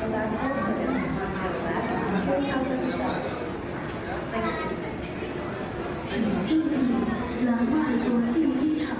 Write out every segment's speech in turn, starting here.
然后可能是团队来就跳绳子的。请注意，软外国际机场。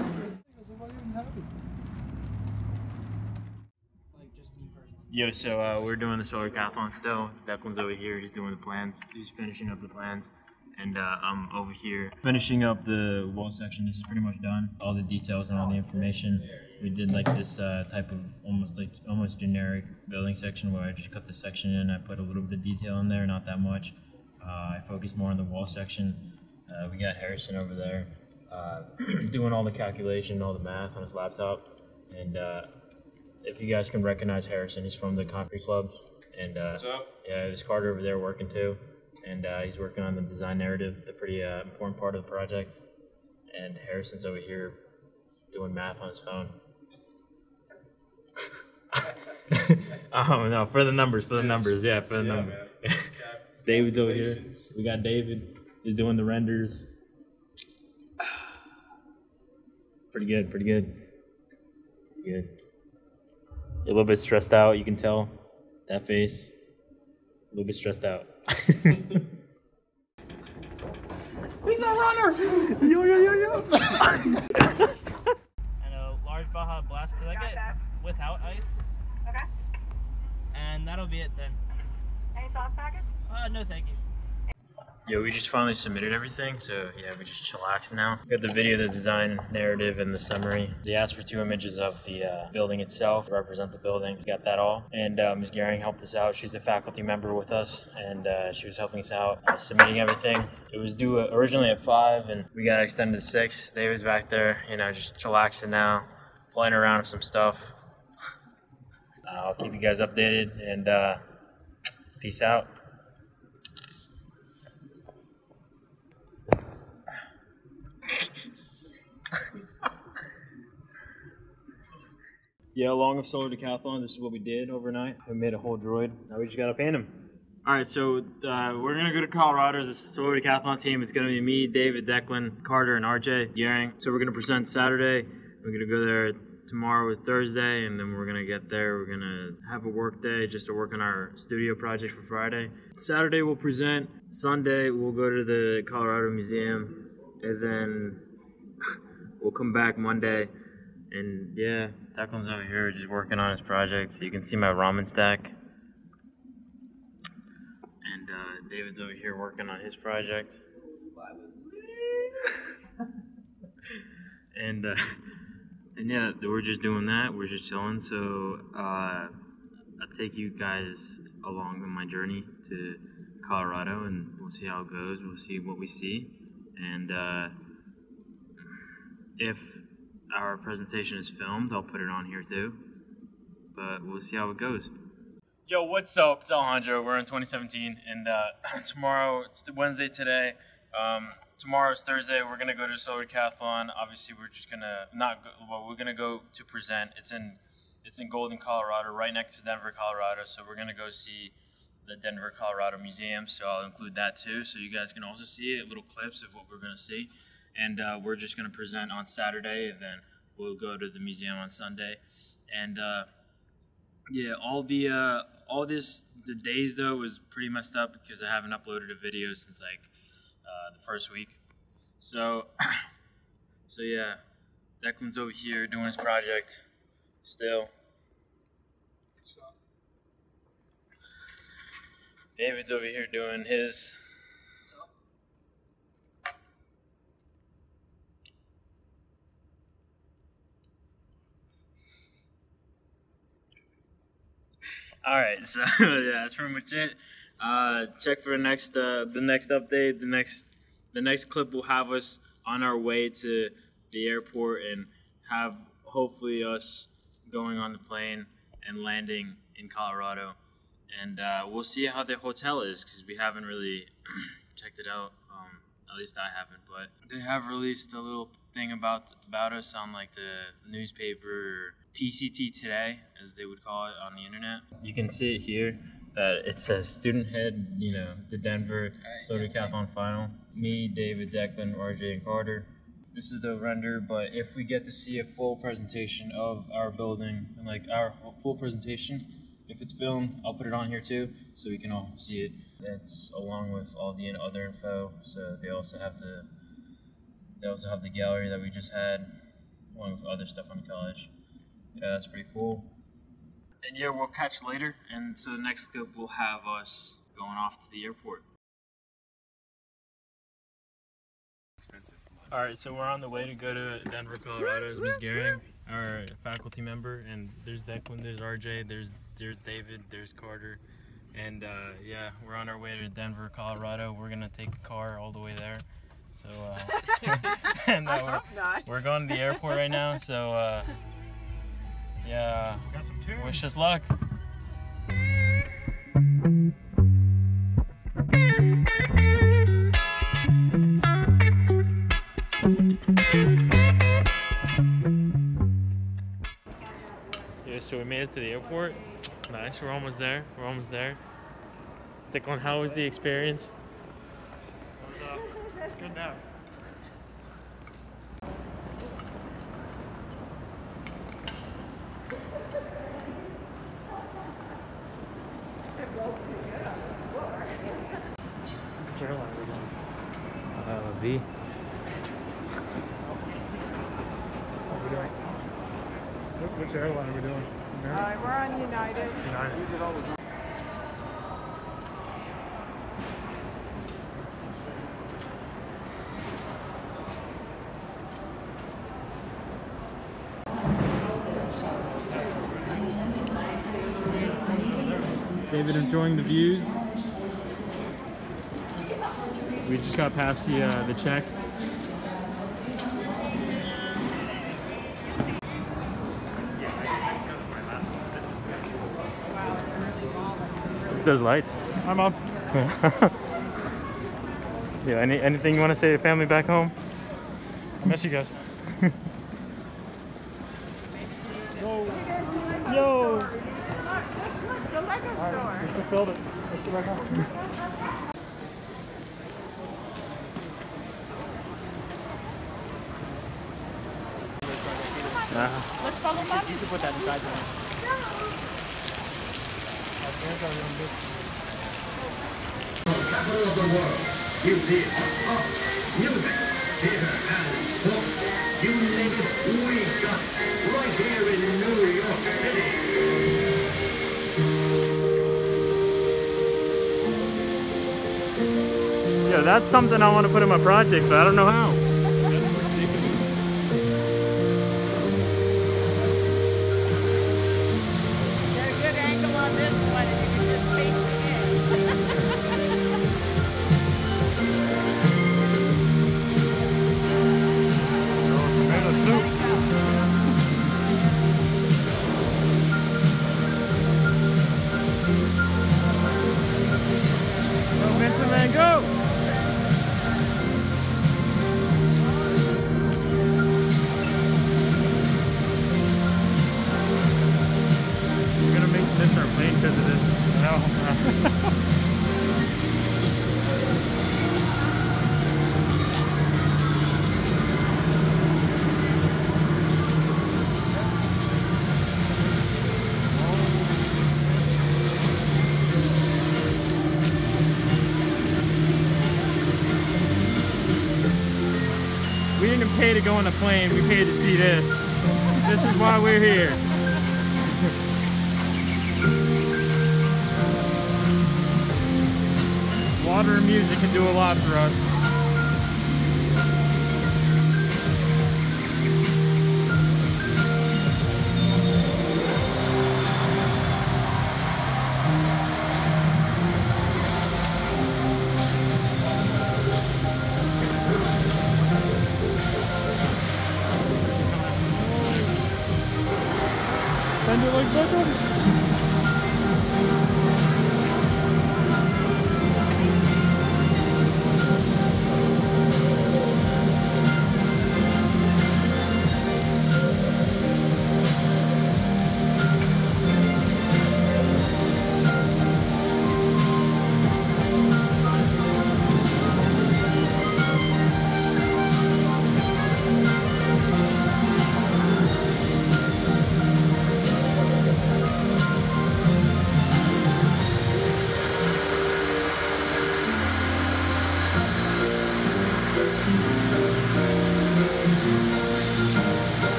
Yo, so we're doing the solar decathlon still. Declan's over here, he's doing the plans. He's finishing up the plans. And I'm over here finishing up the wall section. This is pretty much done. All the details and all the information. We did like this type of almost generic building section where I just cut the section in. I put a little bit of detail in there, not that much. I focused more on the wall section. We got Harrison over there doing all the calculation, all the math on his laptop. And if you guys can recognize Harrison, he's from the Concrete Club. And what's up? Yeah, there's Carter over there working too. And he's working on the design narrative, the pretty important part of the project. And Harrison's over here doing math on his phone. Oh no, for the numbers, yeah, for the numbers. David's over here. We got David. He's doing the renders. Pretty good, pretty good. Good. A little bit stressed out, you can tell. That face. A little bit stressed out. He's a runner! Yo, yo, yo, yo! And a large Baja Blast. Could I get that without ice? Okay. And that'll be it then. Any sauce packets? No, thank you. Yeah, we just finally submitted everything, so yeah, we just chillaxing now. Got the video, the design narrative, and the summary. They asked for 2 images of the building itself to represent the building. Got that all. And Ms. Gehring helped us out. She's a faculty member with us, and she was helping us out, submitting everything. It was due originally at 5, and we got extended to 6. David's back there, you know, just chillaxing now, playing around with some stuff. I'll keep you guys updated, and peace out. Yeah, along with Solar Decathlon, this is what we did overnight. We made a whole droid. Now we just gotta paint him. All right, so we're gonna go to Colorado as a Solar Decathlon team. It's gonna be me, David, Declan, Carter, and RJ Gehring. So we're gonna present Saturday. We're gonna go there tomorrow or Thursday, and then we're gonna get there. We're gonna have a work day just to work on our studio project for Friday. Saturday we'll present. Sunday we'll go to the Colorado Museum, and then we'll come back Monday. And yeah, Declan's over here just working on his project. You can see my ramen stack. And David's over here working on his project. And yeah, we're just doing that. We're just chilling. So I'll take you guys along on my journey to Colorado, and we'll see how it goes. We'll see what we see. And if our presentation is filmed, I'll put it on here too, but we'll see how it goes. Yo, what's up? It's Alejandro. We're in 2017, and tomorrow, it's Wednesday today. Tomorrow's Thursday. We're gonna go to Solar Decathlon. Obviously, we're just gonna we're gonna go to present. It's in Golden, Colorado, right next to Denver, Colorado. So we're gonna go see the Denver, Colorado Museum. So I'll include that too, so you guys can also see it, little clips of what we're gonna see. And we're just going to present on Saturday, and then we'll go to the museum on Sunday. And yeah, the days though was pretty messed up because I haven't uploaded a video since like the first week. So yeah, Declan's over here doing his project still. David's over here doing his. All right, so yeah, that's pretty much it. Check for the next update. The next clip will have us on our way to the airport and have hopefully us going on the plane and landing in Colorado. And we'll see how the hotel is because we haven't really checked it out. At least I haven't, but they have released a little thing about us on like the newspaper, PCT Today, as they would call it on the internet. You can see it here that it says student head, you know, the Denver Solar Decathlon final. Me, David, Declan, RJ, and Carter. This is the render, but if we get to see a full presentation of our building, and like our full presentation, if it's filmed, I'll put it on here too, so we can all see it. That's along with all the other info. So they also have the gallery that we just had, along with other stuff on the college. Yeah, that's pretty cool. And yeah, we'll catch later. And so the next clip will have us going off to the airport. All right, so we're on the way to go to Denver, Colorado. It's Ms. Gehring, our faculty member, and there's Declan, there's RJ, there's David, there's Carter, and yeah, we're on our way to Denver, Colorado. We're gonna take a car all the way there. So and we're going to the airport right now. So yeah, wish us luck. Yeah, so we made it to the airport. Nice, we're almost there. We're almost there. Declan, how was the experience? It's good now. Which airline are we going? V. Which airline are we doing? We're on United. United. David enjoying the views. We just got past the check. Those lights. Hi, Mom. Yeah. Anything you want to say to family back home? I miss you guys. Yo. The Lego store. We fulfilled it. Let's go back home. Let's follow Mom. You can put that inside for me. Capital of the world, museum, art, music, theater, and sports. You name it, we got it. Right here in New York City. Yeah, that's something I want to put in my project, but I don't know how. Get a good angle on this one, and you can just face it in. Tomato soup. Go, Vincent, man, go! We're gonna miss our plane because of this. No. We didn't pay to go on the plane, we paid to see this. This is why we're here. Water and music can do a lot for us. Bend it like Beckham.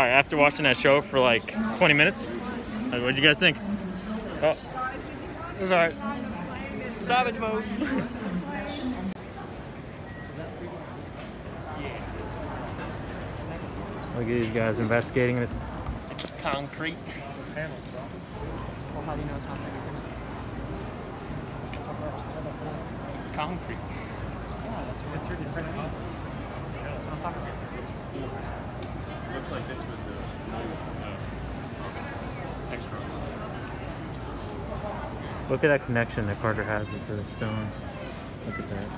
All right, after watching that show for like 20 minutes, what'd you guys think? Oh, it was all right. Savage mode. Look at these guys investigating this. It's concrete. Well, how do you know it's not concrete? It's concrete. Yeah, that's what it's right now. That's what I'm talking about. Looks like this was the extra. Look at that connection that Carter has into the stone. Look at that.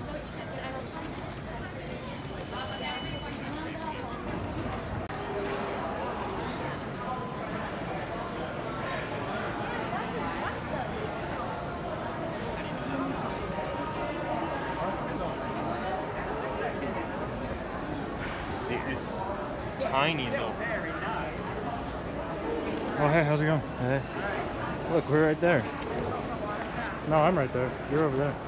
See, it's tiny though. Oh, hey, how's it going? Hey. Look, we're right there. No, I'm right there. You're over there.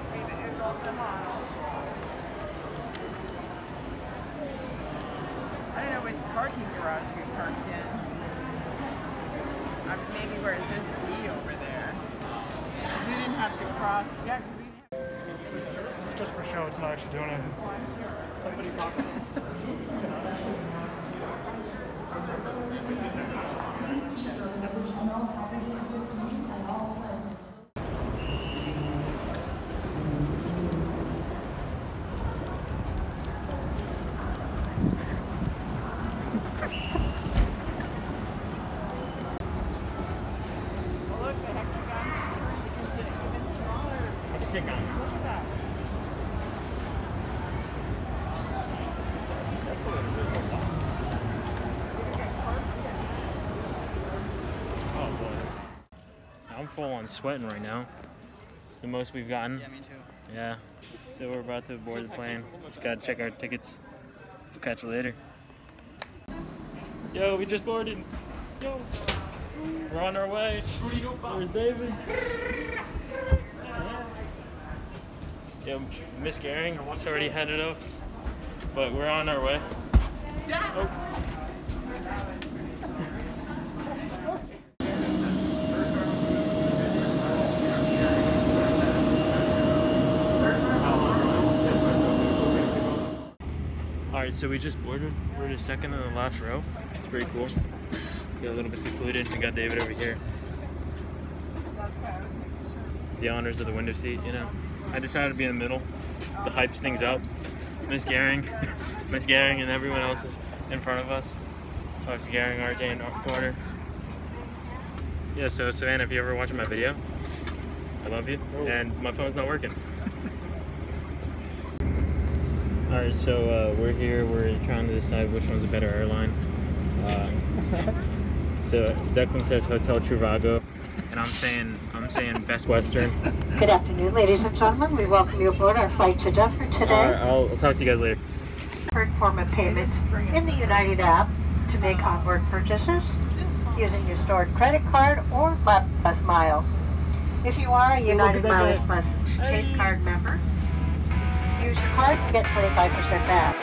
I don't know which parking garage we parked in. Maybe where it says B over there. Because we didn't have to cross. Yeah, because we didn't. It's just for show. It's not actually doing anything. Somebody talking. Oh, look, the hexagons have turned into even smaller. Hexagon. Look at that. Oh boy. I'm full on sweating right now. It's the most we've gotten. Yeah, me too. Yeah. So we're about to board the plane. Just gotta check our tickets. We'll catch you later. Yo, we just boarded. Yo. We're on our way. Where's David? Yo, Miss Gehring's already headed us, but we're on our way. Oh. Alright, so we just boarded. We're the second in the last row. It's pretty cool. Got a little bit secluded. We got David over here. The honors of the window seat, you know. I decided to be in the middle. The hypes things up. Miss Gehring, Miss Gehring, and everyone else is in front of us. Fox Gehring, RJ, and Carter. Yeah, so Savannah, if you ever watching my video, I love you. And my phone's not working. Alright, so we're here. We're trying to decide which one's a better airline. So Declan says Hotel Trivago, and I'm saying Best Western. Good afternoon, ladies and gentlemen. We welcome you aboard our flight to Denver today. I'll talk to you guys later. Preferred form of payment in the United app to make onboard purchases using your stored credit card or Plus miles. If you are a United Mileage Plus Chase card member, use your card and get 25% back.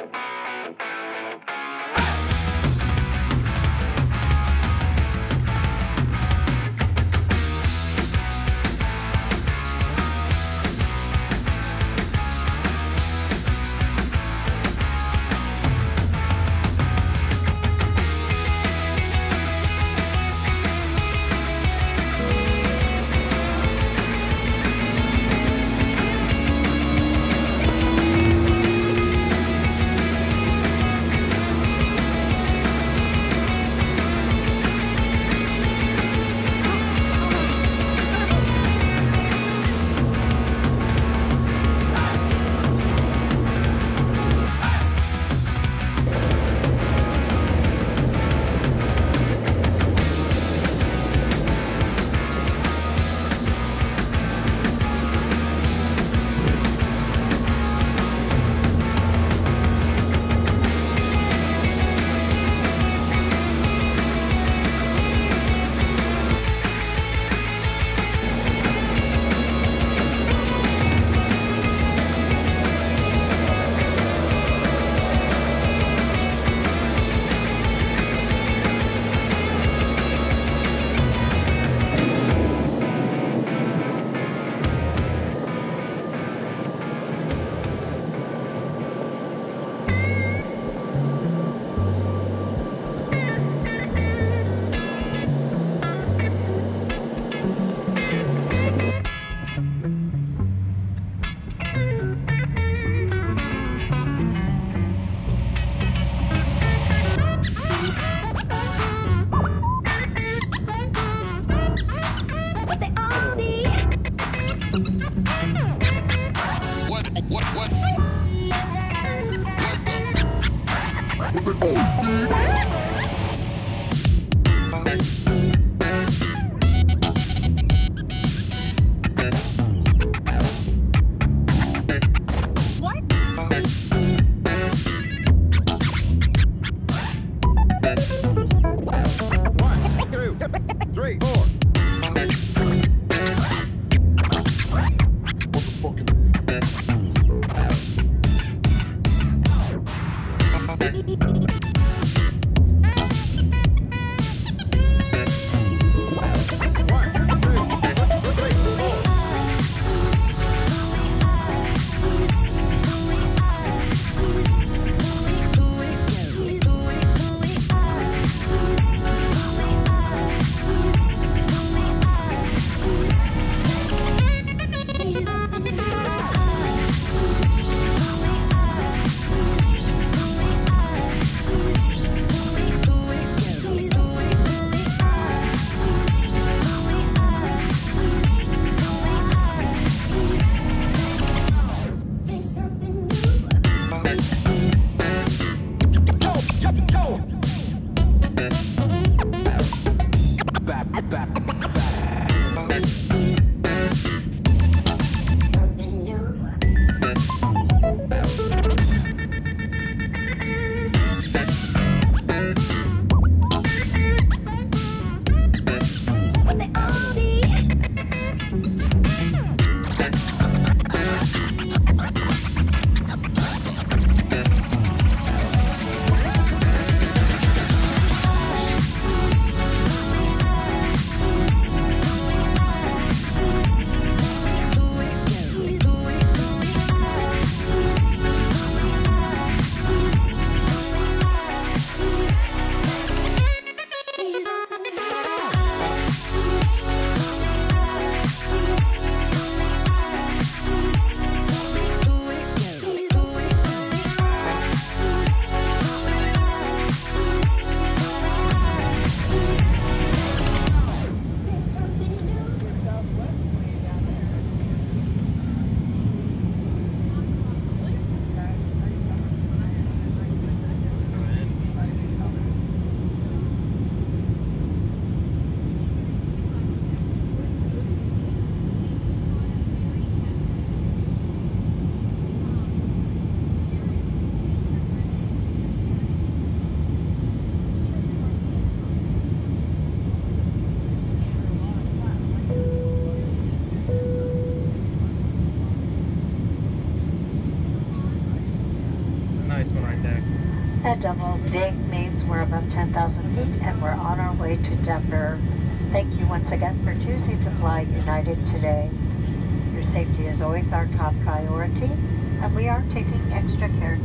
That double dig means we're above 10,000 feet and we're on our way to Denver. Thank you once again for choosing to fly United today. Your safety is always our top priority, and we are taking extra care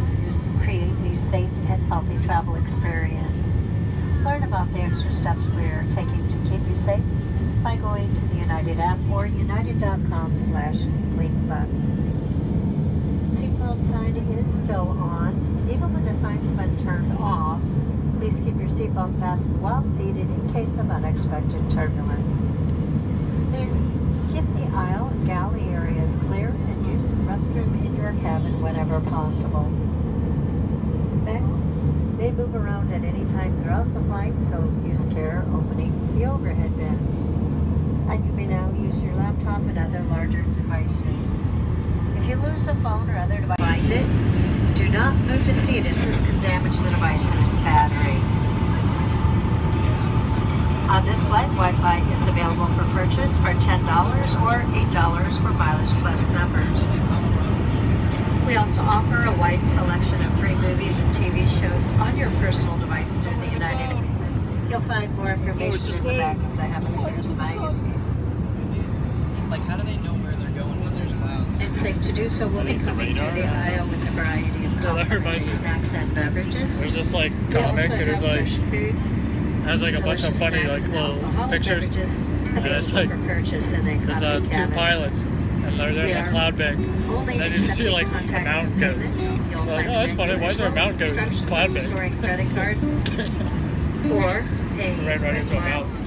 to create a safe and healthy travel experience. Learn about the extra steps we are taking to keep you safe by going to the United app or united.com/blinkbus. Seatbelt sign is still on. Even when the sign's been turned off, please keep your seatbelt fastened while seated in case of unexpected turbulence. Please keep the aisle and galley areas clear and use the restroom in your cabin whenever possible. Bags may move around at any time throughout the flight, so use care opening the overhead bins. And you may now use your laptop and other larger devices. If you lose a phone or other device, find it. Do not move the seat as this can damage the device and its battery. On this flight, Wi-Fi is available for purchase for $10 or $8 for Mileage Plus members. We also offer a wide selection of free movies and TV shows on your personal device through the United. You'll find more information in the back of the Hemispheres magazine. Like, how do they know where they're going when there's clouds? It's safe to do so. We'll be coming through the aisle with a variety of complimentary snacks and beverages. There's this like comic, and there's like has like a bunch of funny like little pictures, and it's like there's two pilots, and they're in a cloud bank, and then you just see like a mountain goat. Like, oh, that's funny. Why is there a mountain goat in this cloud bank? Credit card or pay right into a mountain.